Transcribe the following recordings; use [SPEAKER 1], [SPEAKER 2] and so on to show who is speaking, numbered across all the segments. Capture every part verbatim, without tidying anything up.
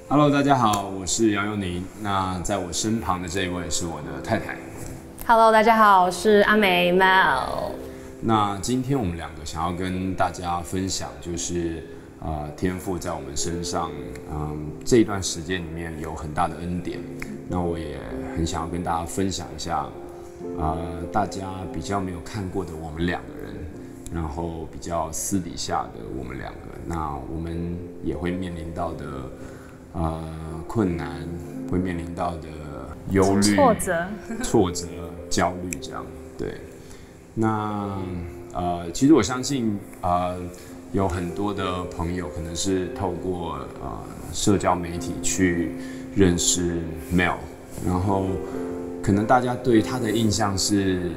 [SPEAKER 1] Hello， 大家好，我是杨佑宁。那在我身旁的这一位是我的太太。
[SPEAKER 2] Hello， 大家好，我是阿美 Mel。
[SPEAKER 1] 那今天我们两个想要跟大家分享，就是呃天父在我们身上，嗯这一段时间里面有很大的恩典。那我也很想要跟大家分享一下，呃大家比较没有看过的我们两个人，然后比较私底下的我们两个，那我们也会面临到的。呃，困难会面临到的忧虑、
[SPEAKER 2] 挫折、
[SPEAKER 1] 挫折、焦虑，这样对。那呃，其实我相信，呃，有很多的朋友可能是透过呃社交媒体去认识 Mel， 然后可能大家对他的印象是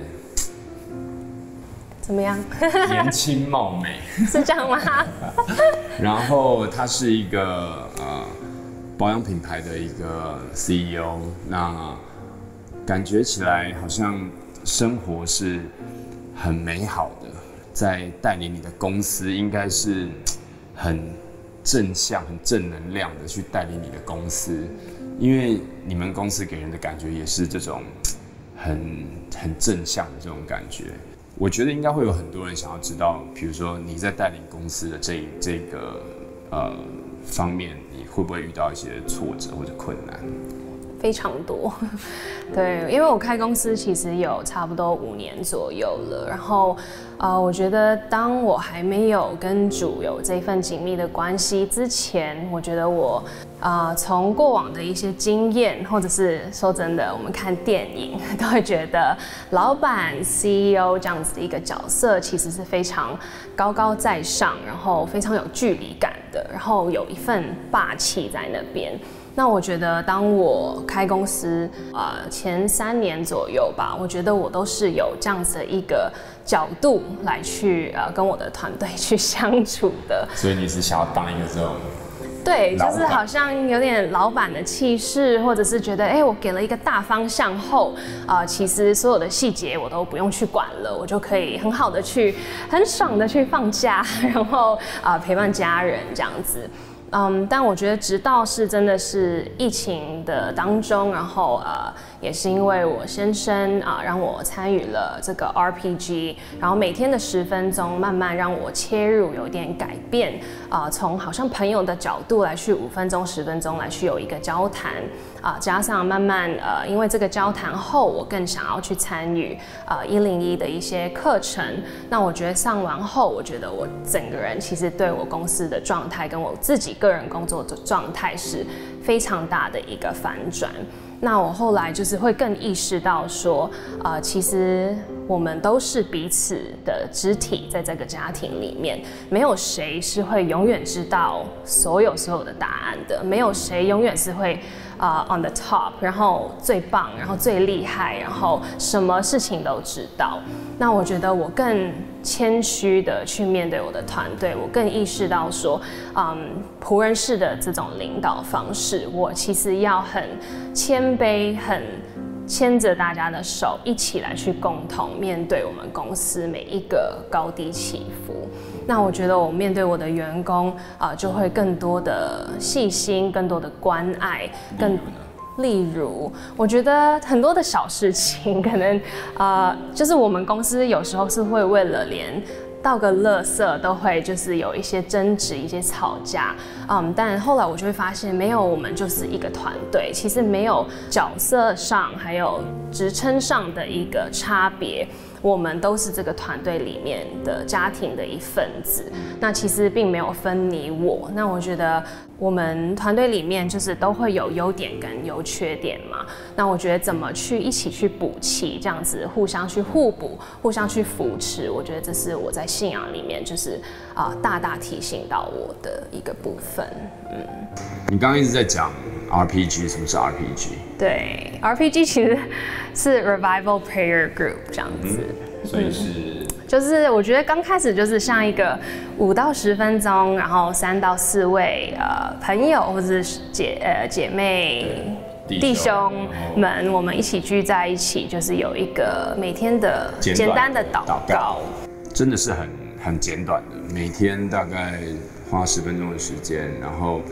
[SPEAKER 2] 怎么样？
[SPEAKER 1] 年轻貌美，
[SPEAKER 2] 是这样吗？
[SPEAKER 1] 然后他是一个呃。保养品牌的一个 C E O， 那感觉起来好像生活是很美好的，在带领你的公司，应该是很正向、很正能量的去带领你的公司，因为你们公司给人的感觉也是这种很很正向的这种感觉。我觉得应该会有很多人想要知道，比如说你在带领公司的这这个呃方面。会不会遇到一些挫折或者困难？
[SPEAKER 2] 非常多，对，因为我开公司其实有差不多五年左右了，然后，呃，我觉得当我还没有跟主有这份紧密的关系之前，我觉得我，呃，从过往的一些经验，或者是说真的，我们看电影都会觉得，老板、C E O 这样子的一个角色，其实是非常高高在上，然后非常有距离感的，然后有一份霸气在那边。那我觉得，当我开公司，呃，前三年左右吧，我觉得我都是有这样子的一个角度来去呃跟我的团队去相处的。
[SPEAKER 1] 所以你是想要当一个这种？
[SPEAKER 2] 对，就是好像有点老板的气势，或者是觉得，哎、欸，我给了一个大方向后，呃，其实所有的细节我都不用去管了，我就可以很好的去，很爽的去放假，然后啊、呃、陪伴家人这样子。嗯，但我觉得直到是真的是疫情的当中，然后呃，也是因为我先生啊、呃、让我参与了这个 R P G， 然后每天的十分钟慢慢让我切入有点改变啊、呃，从好像朋友的角度来去五分钟、十分钟来去有一个交谈啊、呃，加上慢慢呃，因为这个交谈后，我更想要去参与呃一零一的一些课程。那我觉得上完后，我觉得我整个人其实对我公司的状态跟我自己个人工作的状态是非常大的一个反转。那我后来就是会更意识到说，呃，其实我们都是彼此的肢体，在这个家庭里面，没有谁是会永远知道所有所有的答案的，没有谁永远是会。Uh, on the top， 然后最棒，然后最厉害，然后什么事情都知道。那我觉得我更谦虚的去面对我的团队，我更意识到说，嗯，仆人式的这种领导方式，我其实要很谦卑，很牵着大家的手，一起来去共同面对我们公司每一个高低起伏。那我觉得我面对我的员工啊、呃，就会更多的细心，更多的关爱，更例如，我觉得很多的小事情，可能呃，就是我们公司有时候是会为了连倒个垃圾都会就是有一些争执、一些吵架，嗯，但后来我就会发现，没有，我们就是一个团队，其实没有角色上还有职称上的一个差别。我们都是这个团队里面的家庭的一份子，那其实并没有分你我。那我觉得我们团队里面就是都会有优点跟优缺点嘛。那我觉得怎么去一起去补齐，这样子互相去互补，互相去扶持，我觉得这是我在信仰里面就是啊、呃、大大提醒到我的一个部分。嗯，
[SPEAKER 1] 你刚刚一直在讲 R P G， 什么是 R P G？
[SPEAKER 2] 对 ，R P G 其实是 Revival Prayer Group 这样子。
[SPEAKER 1] 嗯，所以是、嗯，
[SPEAKER 2] 就是我觉得刚开始就是像一个五到十分钟，然后三到四位呃朋友或者是姐呃姐妹弟兄们，我们一起聚在一起，就是有一个每天的简单的祷告，
[SPEAKER 1] 真的是很很简短的，每天大概花十分钟的时间，然后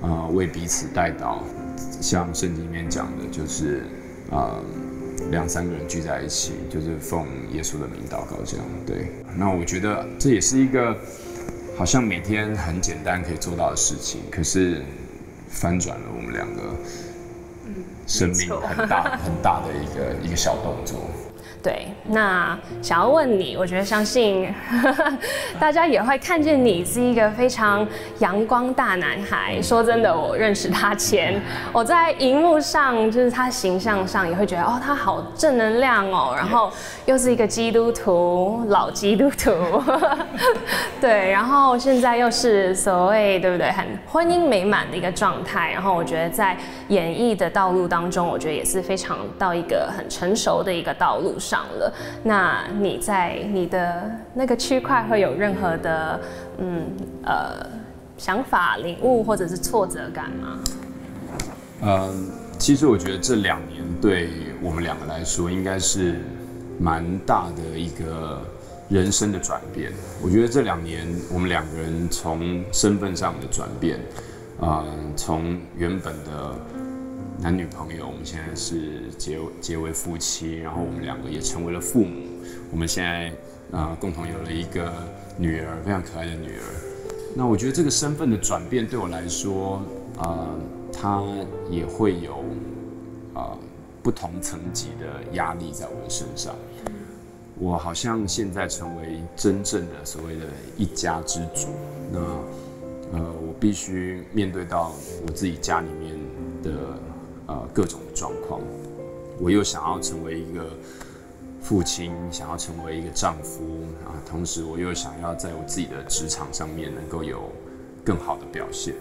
[SPEAKER 1] 呃为彼此代祷，像圣经里面讲的，就是呃两三个人聚在一起，就是奉耶稣的名祷告这样。对，那我觉得这也是一个好像每天很简单可以做到的事情，可是翻转了我们两个生命很大很大的一个一个小动作。
[SPEAKER 2] 对，那想要问你，我觉得相信呵呵大家也会看见你是一个非常阳光大男孩。说真的，我认识他前，我在荧幕上就是他形象上也会觉得哦，他好正能量哦，然后又是一个基督徒，老基督徒，对，然后现在又是所谓对不对，很婚姻美满的一个状态。然后我觉得在演艺的道路当中，我觉得也是非常到一个很成熟的一个道路上。了，那你在你的那个区块会有任何的嗯呃想法、领悟或者是挫折感吗？
[SPEAKER 1] 嗯，其实我觉得这两年对我们两个来说，应该是蛮大的一个人生的转变。我觉得这两年我们两个人从身份上的转变，呃，从原本的男女朋友，我们现在是结结为夫妻，然后我们两个也成为了父母。我们现在呃共同有了一个女儿，非常可爱的女儿。那我觉得这个身份的转变对我来说，呃，它也会有呃不同层级的压力在我的身上。我好像现在成为真正的所谓的一家之主，那呃我必须面对到我自己家里面的。呃，各种的状况，我又想要成为一个父亲，想要成为一个丈夫啊，同时我又想要在我自己的职场上面能够有更好的表现。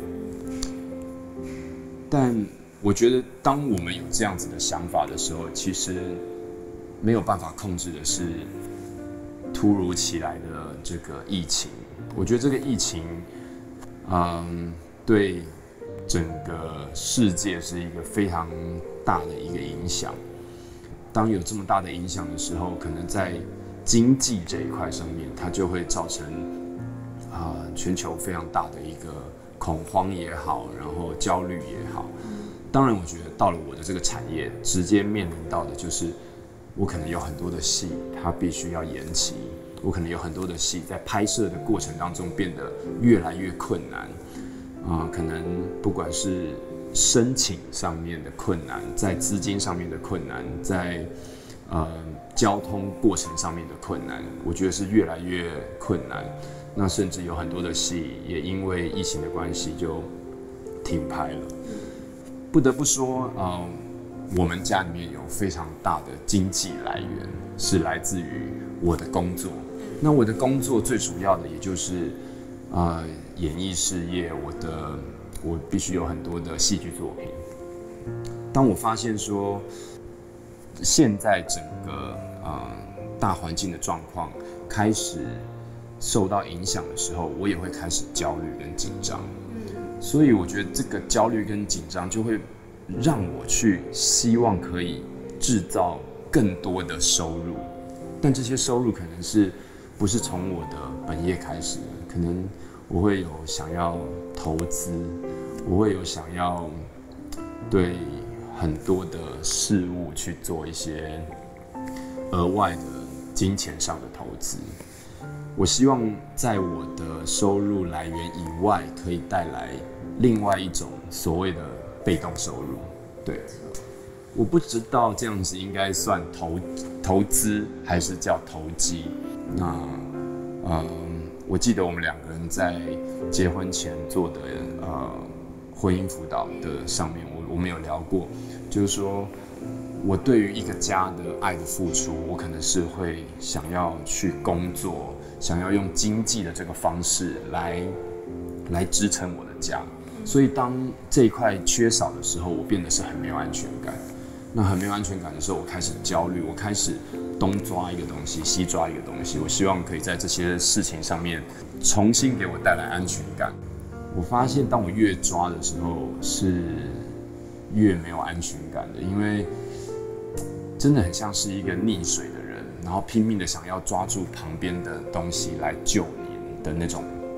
[SPEAKER 1] 但我觉得，当我们有这样子的想法的时候，其实没有办法控制的是突如其来的这个疫情。我觉得这个疫情，嗯，对。整个世界是一个非常大的一个影响。当有这么大的影响的时候，可能在经济这一块上面，它就会造成啊、呃、全球非常大的一个恐慌也好，然后焦虑也好。当然，我觉得到了我的这个产业，直接面临到的就是我可能有很多的戏，它必须要延期。我可能有很多的戏在拍摄的过程当中变得越来越困难。啊、呃，可能不管是申请上面的困难，在资金上面的困难，在呃交通过程上面的困难，我觉得是越来越困难。那甚至有很多的戏也因为疫情的关系就停拍了。不得不说，呃，我们家里面有非常大的经济来源是来自于我的工作。那我的工作最主要的也就是呃。演艺事业，我的我必须有很多的戏剧作品。当我发现说，现在整个呃大环境的状况开始受到影响的时候，我也会开始焦虑跟紧张。所以我觉得这个焦虑跟紧张就会让我去希望可以制造更多的收入，但这些收入可能是不是从我的本业开始的，可能。我会有想要投资，我会有想要对很多的事物去做一些额外的金钱上的投资。我希望在我的收入来源以外，可以带来另外一种所谓的被动收入。对，我不知道这样子应该算投投资还是叫投机。那呃。我记得我们两个人在结婚前做的呃婚姻辅导的上面，我我们有聊过，就是说我对于一个家的爱的付出，我可能是会想要去工作，想要用经济的这个方式来来支撑我的家。所以当这一块缺少的时候，我变得是很没有安全感。那很没有安全感的时候，我开始焦虑，我开始东抓一个东西，西抓一个东西。我希望可以在这些事情上面重新给我带来安全感。我发现，当我越抓的时候，是越没有安全感的，因为真的很像是一个溺水的人，然后拼命的想要抓住旁边的东西来救你的那种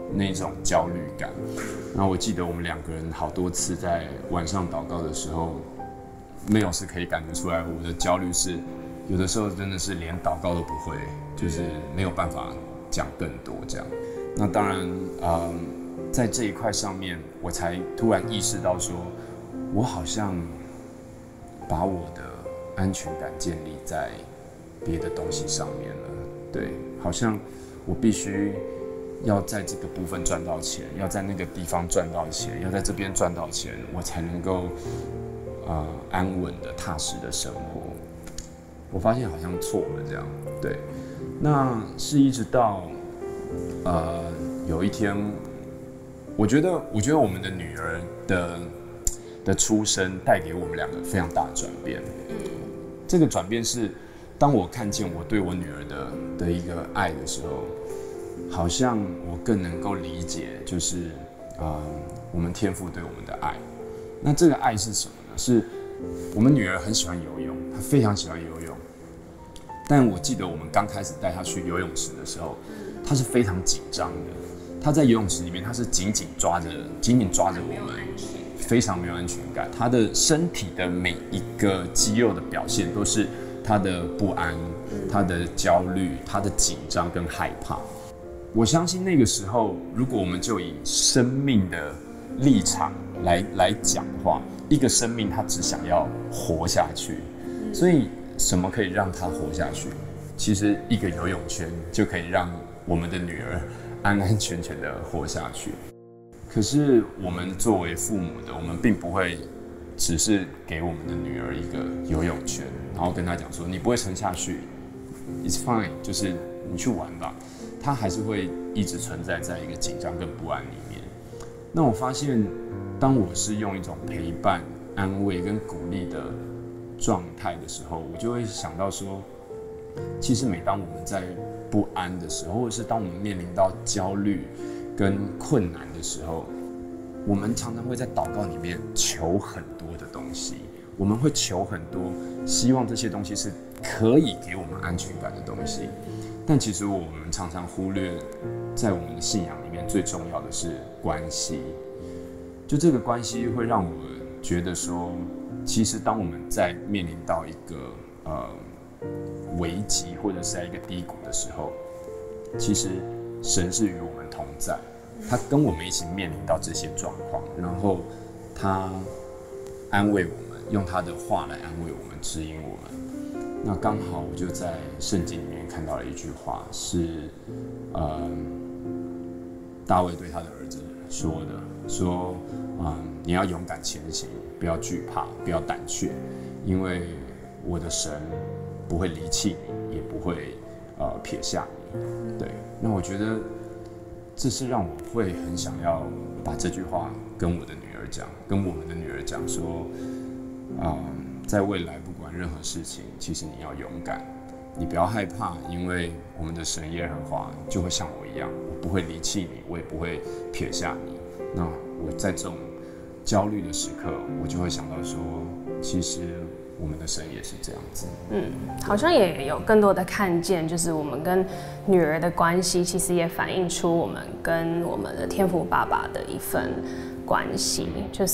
[SPEAKER 1] 那种焦虑感。然后我记得我们两个人好多次在晚上祷告的时候，没有是可以感觉出来我的焦虑是有的时候真的是连祷告都不会，就是没有办法讲更多这样。那当然，嗯，在这一块上面，我才突然意识到说，我好像把我的安全感建立在别的东西上面了。对，好像我必须要在这个部分赚到钱，要在那个地方赚到钱，要在这边赚到钱，我才能够呃安稳的、踏实的生活。我发现好像错了这样。对，那是一直到呃有一天，我觉得，我觉得我们的女儿的的出生带给我们两个非常大的转变。这个转变是，当我看见我对我女儿的的一个爱的时候，好像我更能够理解，就是呃我们天父对我们的爱。那这个爱是什么呢？是我们女儿很喜欢游泳，她非常喜欢游泳。但我记得我们刚开始带她去游泳池的时候，她是非常紧张的。她在游泳池里面，她是紧紧抓着、紧紧抓着我们，非常没有安全感。她的身体的每一个肌肉的表现，都是她的不安、她的焦虑、她的紧张跟害怕。我相信那个时候，如果我们就以生命的立场来来讲的话，一个生命它只想要活下去，所以什么可以让它活下去？其实一个游泳圈就可以让我们的女儿安安全全的活下去。可是我们作为父母的，我们并不会只是给我们的女儿一个游泳圈，然后跟她讲说你不会沉下去 ，it's fine， 就是你去玩吧。她还是会一直存在在一个紧张跟不安里面。那我发现，当我是用一种陪伴、安慰跟鼓励的状态的时候，我就会想到说，其实每当我们在不安的时候，或者是当我们面临到焦虑跟困难的时候，我们常常会在祷告里面求很多的东西，我们会求很多，希望这些东西是可以给我们安全感的东西。但其实我们常常忽略，在我们的信仰里面最重要的是关系。就这个关系会让我觉得说，其实当我们在面临到一个呃危机或者是在一个低谷的时候，其实神是与我们同在，他跟我们一起面临到这些状况，然后他安慰我们，用他的话来安慰我们，指引我们。那刚好我就在圣经里面看到了一句话，是呃大卫对他的儿子说的，说嗯你要勇敢前行，不要惧怕，不要胆怯，因为我的神不会离弃你，也不会呃撇下你。对，那我觉得这是让我会很想要把这句话跟我的女儿讲，跟我们的女儿讲说，嗯，在未来不管任何事情，其实你要勇敢，你不要害怕，因为我们的神耶和华就会像我一样，我不会离弃你，我也不会撇下你。那我在这种焦虑的时刻，我就会想到说，其实我们的神也是这样子。
[SPEAKER 2] 嗯，好像也有更多的看见，就是我们跟女儿的关系，其实也反映出我们跟我们的天父爸爸的一份关系。就是，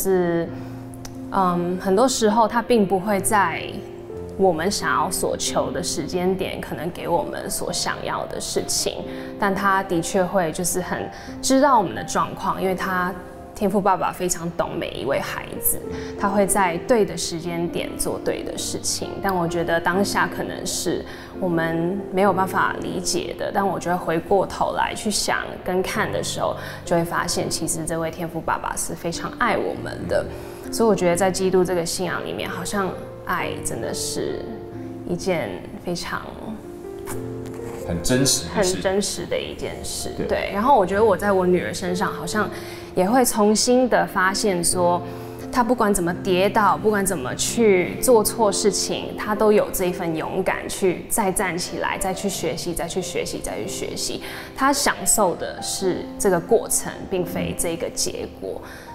[SPEAKER 2] 嗯，很多时候他并不会在我们想要所求的时间点，可能给我们所想要的事情，但他的确会就是很知道我们的状况，因为他天父爸爸非常懂每一位孩子，他会在对的时间点做对的事情。但我觉得当下可能是我们没有办法理解的，但我觉得回过头来去想跟看的时候，就会发现其实这位天父爸爸是非常爱我们的。所以我觉得在基督这个信仰里面，好像爱真的是一件非常
[SPEAKER 1] 很真实、
[SPEAKER 2] 很真实的一件事。对，对。然后我觉得我在我女儿身上，好像也会重新的发现说，她不管怎么跌倒，不管怎么去做错事情，她都有这一份勇敢去再站起来，再去学习，再去学习，再去学习。她享受的是这个过程，并非这个结果。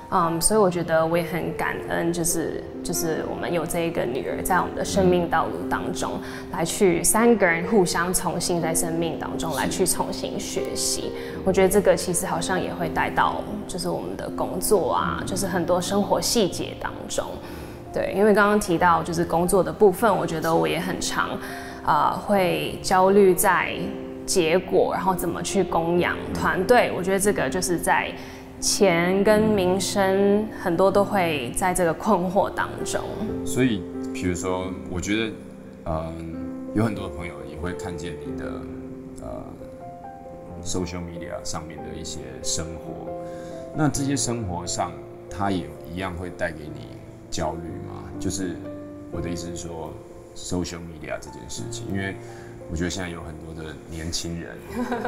[SPEAKER 2] 嗯，所以我觉得我也很感恩，就是就是我们有这一个女儿在我们的生命道路当中，来去三个人互相重新在生命当中来去重新学习。我觉得这个其实好像也会带到就是我们的工作啊，就是很多生活细节当中。对，因为刚刚提到就是工作的部分，我觉得我也很常啊、呃、会焦虑在结果，然后怎么去供养团队。我觉得这个就是在钱跟名声很多都会在这个困惑当中。
[SPEAKER 1] 所以，比如说，我觉得，呃，有很多的朋友也会看见你的呃 social media 上面的一些生活。那这些生活上，它也一样会带给你焦虑吗？就是我的意思是说 ，social media 这件事情，因为我觉得现在有很多的年轻人。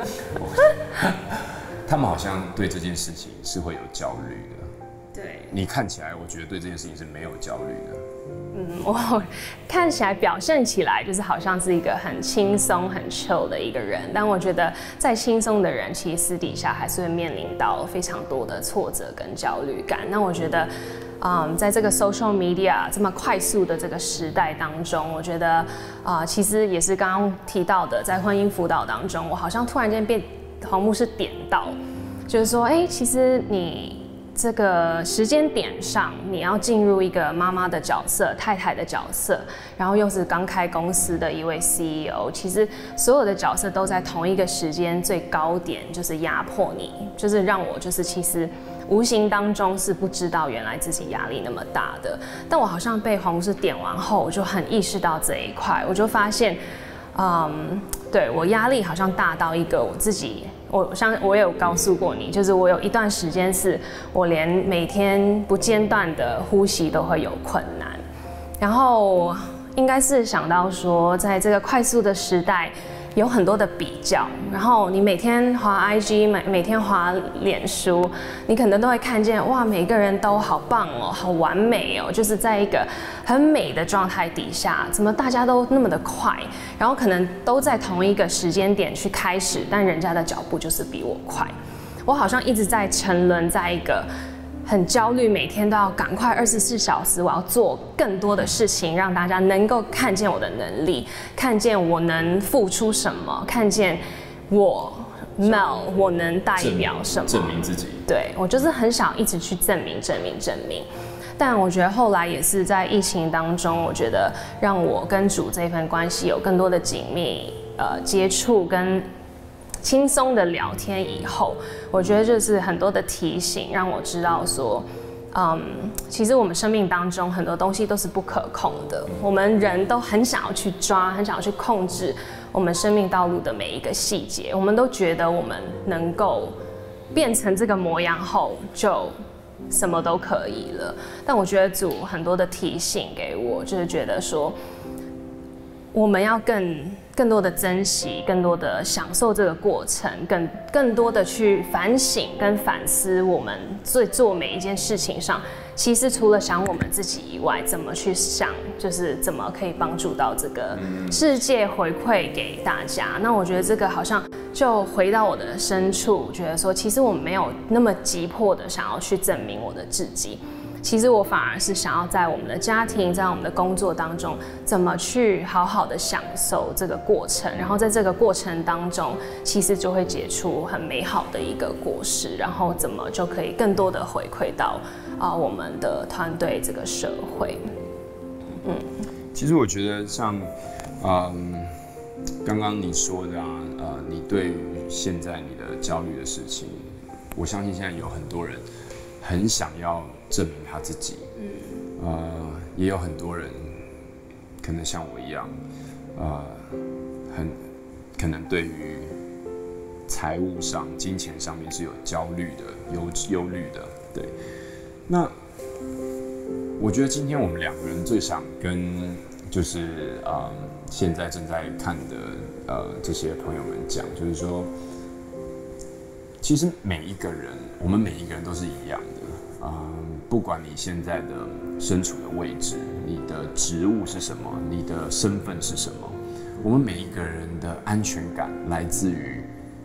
[SPEAKER 1] 他们好像对这件事情是会有焦虑的。
[SPEAKER 2] 对，
[SPEAKER 1] 你看起来，我觉得对这件事情是没有焦虑的。
[SPEAKER 2] 嗯，我看起来表现起来就是好像是一个很轻松、很 chill 的一个人，但我觉得再轻松的人，其实私底下还是会面临到非常多的挫折跟焦虑感。那我觉得，嗯，在这个 social media 这么快速的这个时代当中，我觉得啊、呃，其实也是刚刚提到的，在婚姻辅导当中，我好像突然间被黄牧师点到，就是说，哎、欸，其实你这个时间点上，你要进入一个妈妈的角色、太太的角色，然后又是刚开公司的一位 C E O， 其实所有的角色都在同一个时间最高点，就是压迫你，就是让我就是其实无形当中是不知道原来自己压力那么大的。但我好像被黄牧师点完后，我就很意识到这一块，我就发现。嗯，对我压力好像大到一个我自己，我像我也有告诉过你，就是我有一段时间是我连每天不间断的呼吸都会有困难，然后应该是想到说，在这个快速的时代，有很多的比较，然后你每天滑 I G， 每每天滑脸书，你可能都会看见哇，每个人都好棒哦，好完美哦，就是在一个很美的状态底下，怎么大家都那么的快，然后可能都在同一个时间点去开始，但人家的脚步就是比我快，我好像一直在沉沦在一个很焦虑，每天都要赶快二十四小时，我要做更多的事情，让大家能够看见我的能力，看见我能付出什么，看见我 Mel 我能代表什么，
[SPEAKER 1] 证明自己。
[SPEAKER 2] 对，我就是很想一直去证明、证明、证明。但我觉得后来也是在疫情当中，我觉得让我跟主这份关系有更多的紧密呃接触跟轻松的聊天以后，我觉得就是很多的提醒，让我知道说，嗯，其实我们生命当中很多东西都是不可控的，我们人都很想要去抓，很想要去控制我们生命道路的每一个细节，我们都觉得我们能够变成这个模样后就什么都可以了。但我觉得主很多的提醒给我，就是觉得说，我们要更更多的珍惜，更多的享受这个过程，更更多的去反省跟反思我们在做每一件事情上，其实除了想我们自己以外，怎么去想，就是怎么可以帮助到这个世界，回馈给大家。那我觉得这个好像就回到我的深处，觉得说，其实我没有那么急迫的想要去证明我的自己。其实我反而是想要在我们的家庭，在我们的工作当中，怎么去好好的享受这个过程，然后在这个过程当中，其实就会结出很美好的一个果实，然后怎么就可以更多的回馈到啊、呃、我们的团队这个社会。嗯，
[SPEAKER 1] 其实我觉得像，嗯，刚刚你说的啊，呃，你对于现在你的焦虑的事情，我相信现在有很多人很想要证明他自己，嗯，呃，也有很多人可能像我一样，呃，很可能对于财务上、金钱上面是有焦虑的、忧忧虑的，对。那我觉得今天我们两个人最想跟就是呃现在正在看的呃这些朋友们讲，就是说，其实每一个人，我们每一个人都是一样的。嗯，不管你现在的身处的位置，你的职务是什么，你的身份是什么，我们每一个人的安全感来自于，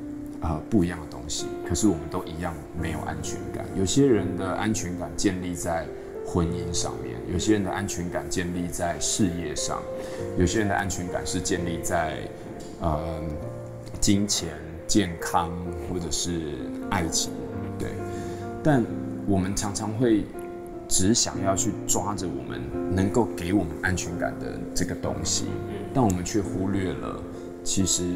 [SPEAKER 1] 呃不一样的东西，可是我们都一样没有安全感。有些人的安全感建立在婚姻上面，有些人的安全感建立在事业上，有些人的安全感是建立在呃金钱、健康或者是爱情，对。但我们常常会只想要去抓着我们能够给我们安全感的这个东西，但我们却忽略了，其实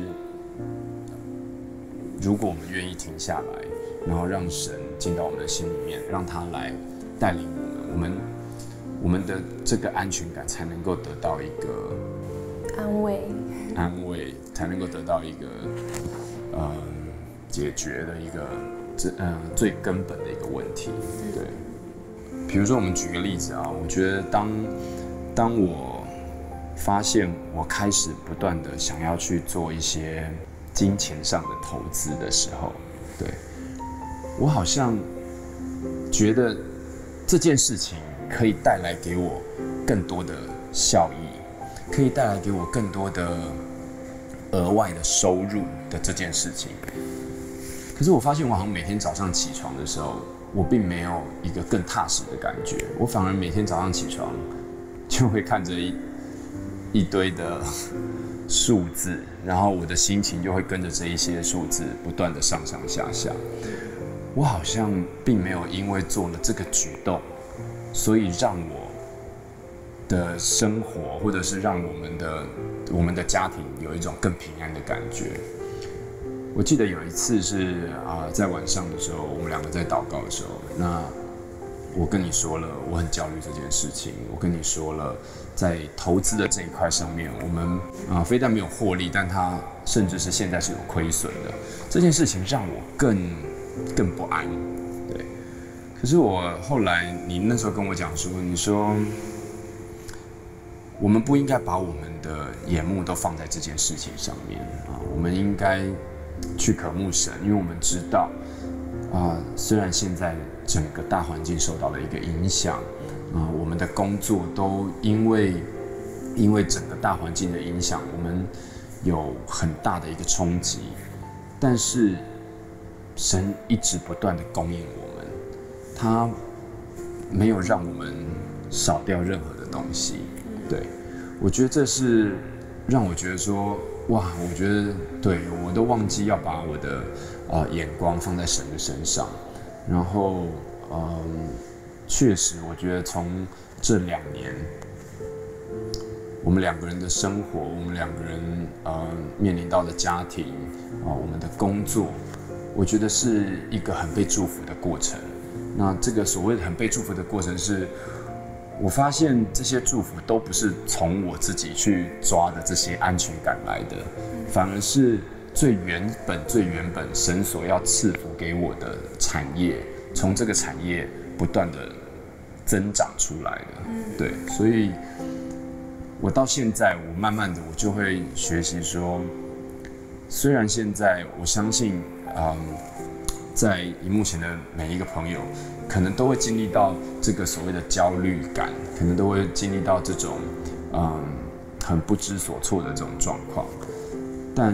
[SPEAKER 1] 如果我们愿意停下来，然后让神进到我们的心里面，让他来带领我们，我们我们的这个安全感才能够得到一个
[SPEAKER 2] 安慰，
[SPEAKER 1] 安慰才能够得到一个呃解决的一个最呃最根本的一个问题，对。比如说，我们举个例子啊，我觉得当当我发现我开始不断的想要去做一些金钱上的投资的时候，对，我好像觉得这件事情可以带来给我更多的效益，可以带来给我更多的额外的收入的这件事情。可是我发现，我好像每天早上起床的时候，我并没有一个更踏实的感觉，我反而每天早上起床就会看着一一堆的数字，然后我的心情就会跟着这一些数字不断的上上下下。我好像并没有因为做了这个举动，所以让我的生活，或者是让我们的我们的家庭有一种更平安的感觉。我记得有一次是啊、呃，在晚上的时候，我们两个在祷告的时候，那我跟你说了我很焦虑这件事情，我跟你说了在投资的这一块上面，我们啊、呃、非但没有获利，但它甚至是现在是有亏损的。这件事情让我更更不安，对。可是我后来，你那时候跟我讲说，你说我们不应该把我们的眼目都放在这件事情上面啊，我们应该去渴慕神，因为我们知道啊，虽然现在整个大环境受到了一个影响啊，我们的工作都因为因为整个大环境的影响，我们有很大的一个冲击，但是神一直不断的供应我们，他没有让我们少掉任何的东西。对，我觉得这是让我觉得说，哇，我觉得对我都忘记要把我的呃眼光放在神的身上，然后嗯，确实，我觉得从这两年，我们两个人的生活，我们两个人呃面临到的家庭啊、呃，我们的工作，我觉得是一个很被祝福的过程。那这个所谓的很被祝福的过程是，我发现这些祝福都不是从我自己去抓的这些安全感来的，反而是最原本、最原本神所要赐福给我的产业，从这个产业不断的增长出来的。对，所以我到现在，我慢慢的我就会学习说，虽然现在我相信，嗯，在荧幕前的每一个朋友，可能都会经历到这个所谓的焦虑感，可能都会经历到这种嗯很不知所措的这种状况，但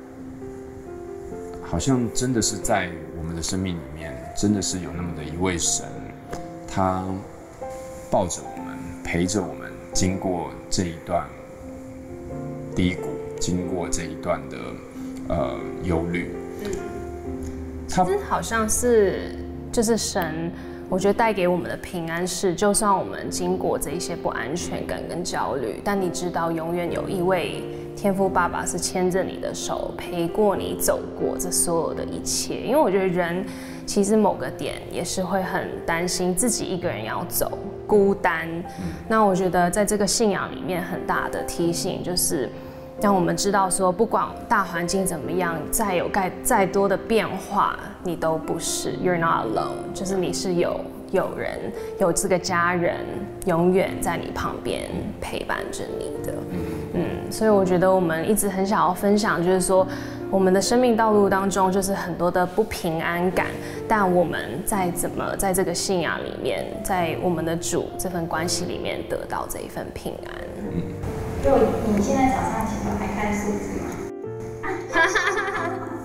[SPEAKER 1] 好像真的是在我们的生命里面，真的是有那么的一位神，他抱着我们，陪着我们，经过这一段低谷，经过这一段的呃忧虑。
[SPEAKER 2] 其实好像是，就是神，我觉得带给我们的平安是，就算我们经过这一些不安全感跟焦虑，但你知道，永远有一位天父爸爸是牵着你的手，陪过你走过这所有的一切。因为我觉得人其实某个点也是会很担心自己一个人要走，孤单。嗯、那我觉得在这个信仰里面，很大的提醒就是，让我们知道说，不管大环境怎么样，再有再再多的变化，你都不是 ，You're not alone， 就是你是有有人有这个家人永远在你旁边陪伴着你的。嗯，所以我觉得我们一直很想要分享，就是说我们的生命道路当中，就是很多的不平安感，但我们在怎么在这个信仰里面，在我们的主这份关系里面得到这一份平安。嗯。
[SPEAKER 3] 就你现在早上起床还看数字吗？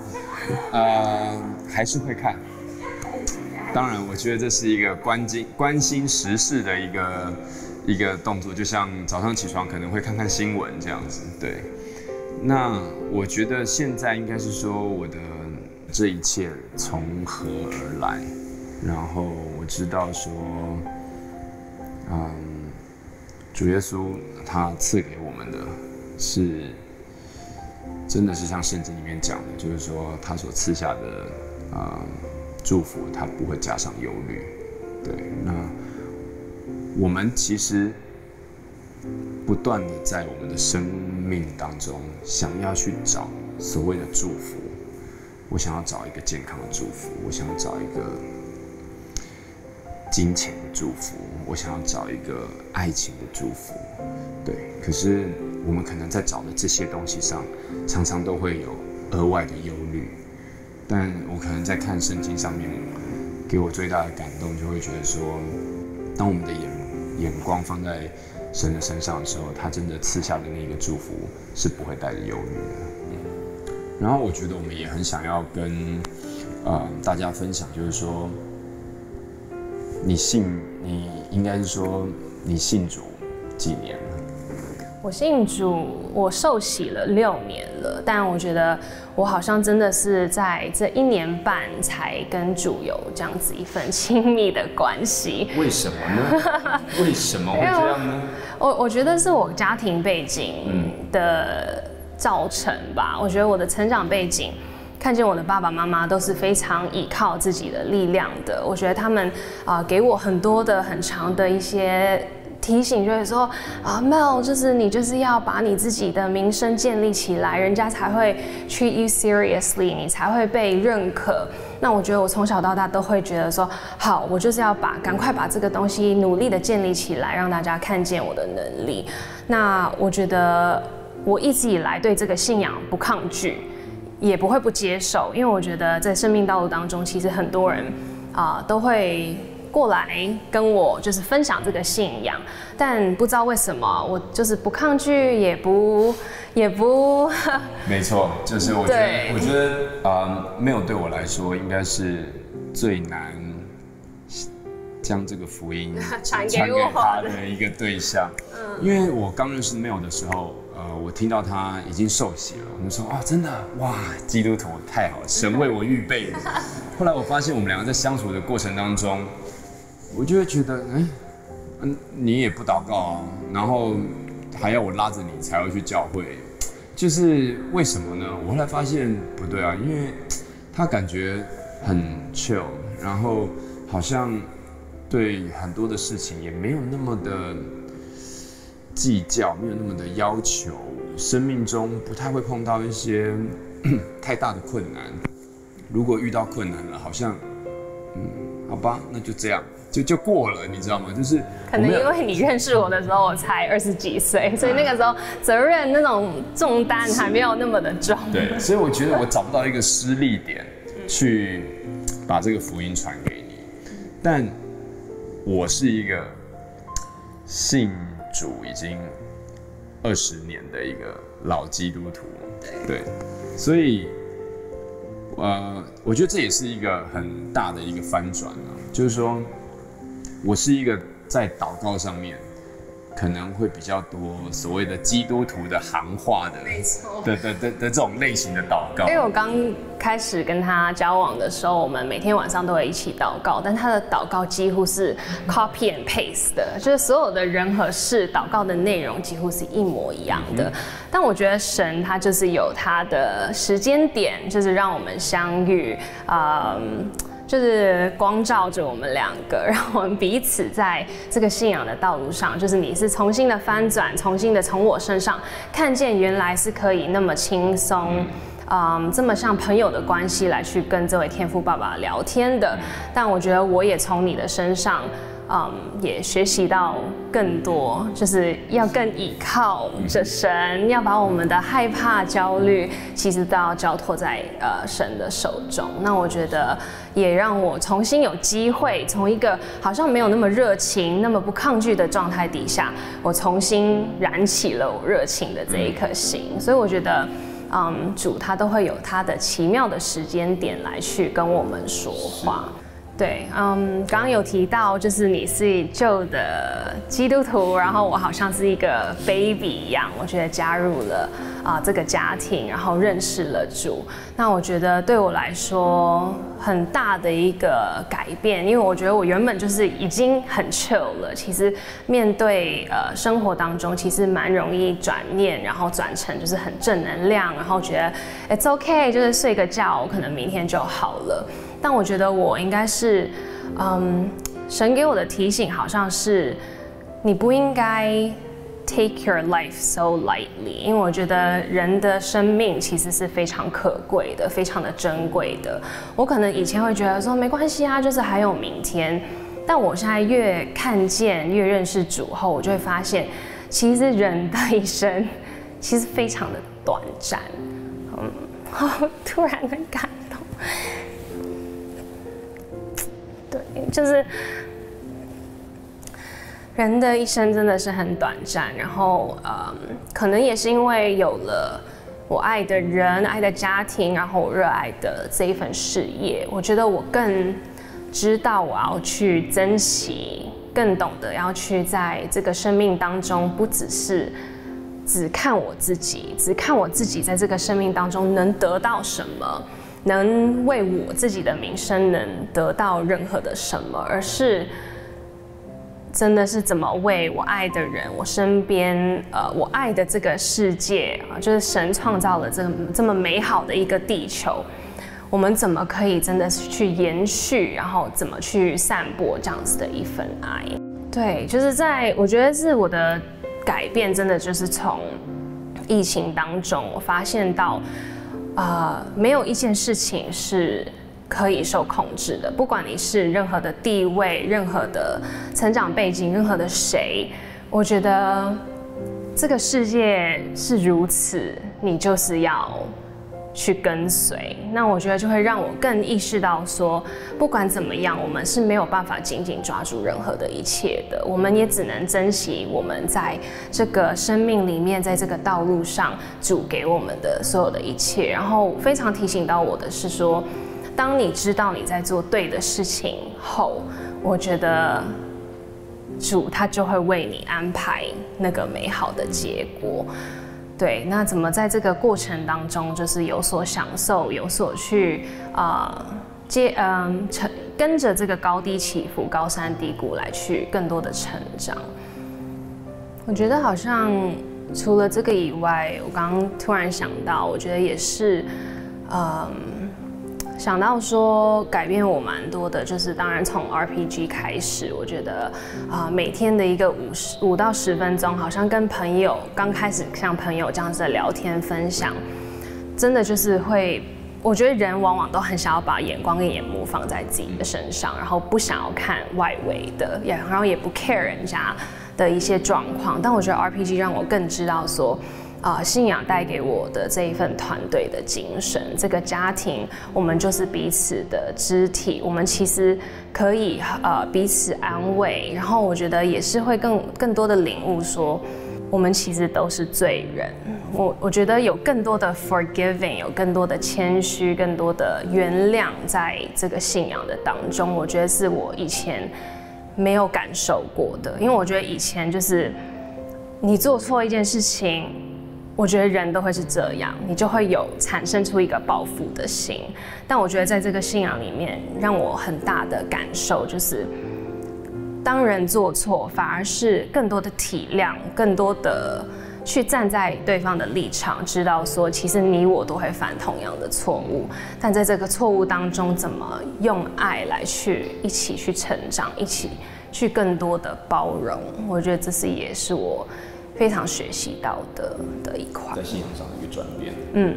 [SPEAKER 1] 呃，还是会看。当然，我觉得这是一个关心关心时事的一个一个动作，就像早上起床可能会看看新闻这样子。对，那我觉得现在应该是说我的这一切从何而来，然后我知道说，嗯，主耶稣他赐给我们的是，真的是像圣经里面讲的，就是说他所赐下的，嗯。祝福他不会加上忧虑，对。那我们其实不断的在我们的生命当中，想要去找所谓的祝福。我想要找一个健康的祝福，我想要找一个金钱的祝福，我想要找一个爱情的祝福，对。可是我们可能在找的这些东西上，常常都会有额外的忧虑。但我可能在看圣经上面，给我最大的感动，就会觉得说，当我们的眼眼光放在神的身上的时候，他真的赐下的那个祝福是不会带着忧虑的。然后我觉得我们也很想要跟呃大家分享，就是说，你信，你应该是说你信主几年了？
[SPEAKER 2] 我信主，我受洗了六年了，但我觉得我好像真的是在这一年半才跟主有这样子一份亲密的关系。
[SPEAKER 1] 为什么呢？为什么会这样呢？
[SPEAKER 2] 我我觉得是我家庭背景的造成吧。我觉得我的成长背景，看见我的爸爸妈妈都是非常依靠自己的力量的。我觉得他们啊、呃、给我很多的很长的一些提醒，就会说啊 ，Mel， 就是你就是要把你自己的名声建立起来，人家才会 treat you seriously， 你才会被认可。那我觉得我从小到大都会觉得说，好，我就是要把赶快把这个东西努力的建立起来，让大家看见我的能力。那我觉得我一直以来对这个信仰不抗拒，也不会不接受，因为我觉得在生命道路当中，其实很多人啊、呃、都会过来跟我就是分享这个信仰，但不知道为什么我就是不抗拒，也不也不。
[SPEAKER 1] 没错，就是我觉得，我觉得呃，没有对我来说应该是最难将这个福音
[SPEAKER 2] 传给
[SPEAKER 1] 他的一个对象。嗯，因为我刚认识 Mel 的时候，呃，我听到他已经受洗了，我就说啊，真的哇，基督徒太好了，神为我预备的。后来我发现我们两个在相处的过程当中，我就会觉得，哎、欸，嗯，你也不祷告啊，然后还要我拉着你才会去教会，就是为什么呢？我后来发现不对啊，因为他感觉很 chill， 然后好像对很多的事情也没有那么的计较，没有那么的要求，生命中不太会碰到一些太大的困难。如果遇到困难了，好像，嗯，好吧，那就这样。就就过了，你知道吗？就是
[SPEAKER 2] 可能因为你认识我的时候，我才二十几岁，所以那个时候责任那种重担还没有那么的重。
[SPEAKER 1] 对，所以我觉得我找不到一个施力点去把这个福音传给你。但我是一个信主已经二十年的一个老基督徒，对，所以呃，我觉得这也是一个很大的一个翻转啊，就是说。我是一个在祷告上面可能会比较多所谓的基督徒的行话的，
[SPEAKER 2] 没错，
[SPEAKER 1] 的的的的这种类型的祷告。
[SPEAKER 2] 因为我刚开始跟他交往的时候，我们每天晚上都会一起祷告，但他的祷告几乎是 copy and paste 的，就是所有的人和事祷告的内容几乎是一模一样的。嗯、但我觉得神他就是有他的时间点，就是让我们相遇，嗯。就是光照着我们两个，让我们彼此在这个信仰的道路上，就是你是重新的翻转，重新的从我身上看见原来是可以那么轻松，嗯，这么像朋友的关系来去跟这位天父爸爸聊天的。但我觉得我也从你的身上。嗯，也学习到更多，就是要更依靠着神，要把我们的害怕、焦虑，其实都要交托在呃神的手中。那我觉得也让我重新有机会，从一个好像没有那么热情、那么不抗拒的状态底下，我重新燃起了我热情的这一颗心。所以我觉得。 嗯，主他都会有他的奇妙的时间点来去跟我们说话。对，嗯，刚刚有提到，就是你是旧的基督徒，然后我好像是一个 baby 一样，我觉得加入了啊、呃、这个家庭，然后认识了主。那我觉得对我来说很大的一个改变，因为我觉得我原本就是已经很 chill 了，其实面对呃生活当中，其实蛮容易转念，然后转成就是很正能量，然后觉得 it's okay， 就是睡个觉，可能明天就好了。但我觉得我应该是，嗯，神给我的提醒好像是，你不应该 take your life so lightly， 因为我觉得人的生命其实是非常可贵的，非常的珍贵的。我可能以前会觉得说没关系啊，就是还有明天。但我现在越看见、越认识主后，我就会发现，其实人的一生其实非常的短暂。嗯，哦，突然很感动。对，就是人的一生真的是很短暂，然后嗯，可能也是因为有了我爱的人、爱的家庭，然后我热爱的这一份事业，我觉得我更知道我要去珍惜，更懂得要去在这个生命当中，不只是只看我自己，只看我自己在这个生命当中能得到什么。能为我自己的名声能得到任何的什么，而是真的是怎么为我爱的人，我身边呃我爱的这个世界啊，就是神创造了这这么美好的一个地球，我们怎么可以真的是去延续，然后怎么去散播这样子的一份爱？对，就是在我觉得是我的改变，真的就是从疫情当中，我发现到。呃，没有一件事情是可以受控制的，不管你是任何的地位、任何的成长背景、任何的谁，我觉得这个世界是如此，你就是要去跟随。那我觉得就会让我更意识到说，不管怎么样，我们是没有办法紧紧抓住任何的一切的，我们也只能珍惜我们在这个生命里面，在这个道路上主给我们的所有的一切。然后非常提醒到我的是说，当你知道你在做对的事情后，我觉得主他就会为你安排那个美好的结果。对，那怎么在这个过程当中，就是有所享受，有所去呃接嗯成跟着这个高低起伏、高山低谷来去更多的成长。我觉得好像除了这个以外，我刚刚突然想到，我觉得也是，嗯。想到说改变我蛮多的，就是当然从 R P G 开始，我觉得啊、呃、每天的一个五十五到十分钟，好像跟朋友刚开始像朋友这样子的聊天分享，真的就是会，我觉得人往往都很想要把眼光跟眼目放在自己的身上，然后不想要看外围的，也然后也不 care 人家的一些状况，但我觉得 R P G 让我更知道说。啊、呃，信仰带给我的这一份团队的精神，这个家庭，我们就是彼此的肢体，我们其实可以呃彼此安慰，然后我觉得也是会更更多的领悟说，我们其实都是罪人。我我觉得有更多的 forgiving， 有更多的谦虚，更多的原谅，在这个信仰的当中，我觉得是我以前没有感受过的，因为我觉得以前就是你做错一件事情。我觉得人都会是这样，你就会有产生出一个报复的心。但我觉得在这个信仰里面，让我很大的感受就是，当人做错，反而是更多的体谅，更多的去站在对方的立场，知道说其实你我都会犯同样的错误，但在这个错误当中，怎么用爱来去一起去成长，一起去更多的包容。我觉得这是也是我。非常学习到的的一块，
[SPEAKER 1] 在信仰上的一个转变。
[SPEAKER 2] 嗯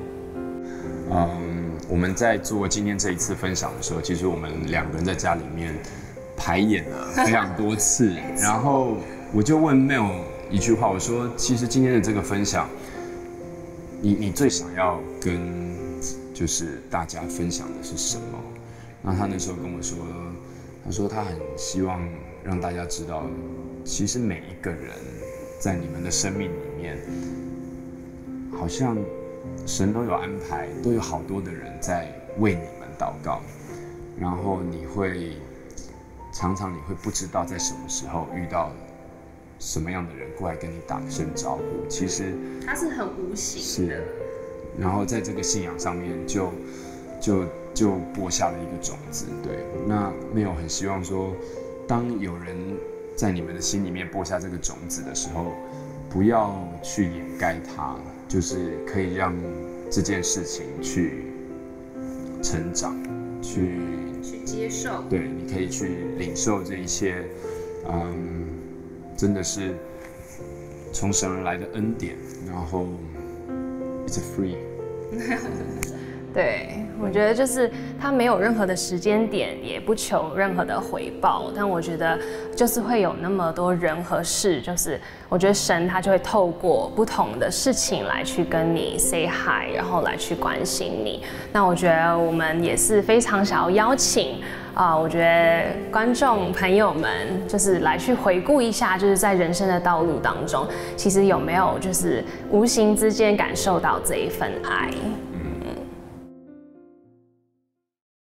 [SPEAKER 1] 嗯，我们在做今天这一次分享的时候，其实我们两个人在家里面排演了非常多次，然后我就问 Mel 一句话，我说：“其实今天的这个分享，你你最想要跟就是大家分享的是什么？”那他那时候跟我说，他说他很希望让大家知道，其实每一个人。在你们的生命里面，好像神都有安排，都有好多的人在为你们祷告，然后你会常常你会不知道在什么时候遇到什么样的人过来跟你打声招呼，其实
[SPEAKER 2] 它是很无形的。
[SPEAKER 1] 是，然后在这个信仰上面就就就播下了一个种子。对，那没有很希望说，当有人在你们的心里面播下这个种子的时候，不要去掩盖它，就是可以让这件事情去成长，去
[SPEAKER 2] 去接受。
[SPEAKER 1] 对，你可以去领受这一些，嗯，真的是从神而来的恩典，然后 it's a free。
[SPEAKER 2] 对，我觉得就是他没有任何的时间点，也不求任何的回报，但我觉得就是会有那么多人和事，就是我觉得神他就会透过不同的事情来去跟你 say hi， 然后来去关心你。那我觉得我们也是非常想要邀请啊、呃，我觉得观众朋友们就是来去回顾一下，就是在人生的道路当中，其实有没有就是无形之间感受到这一份爱。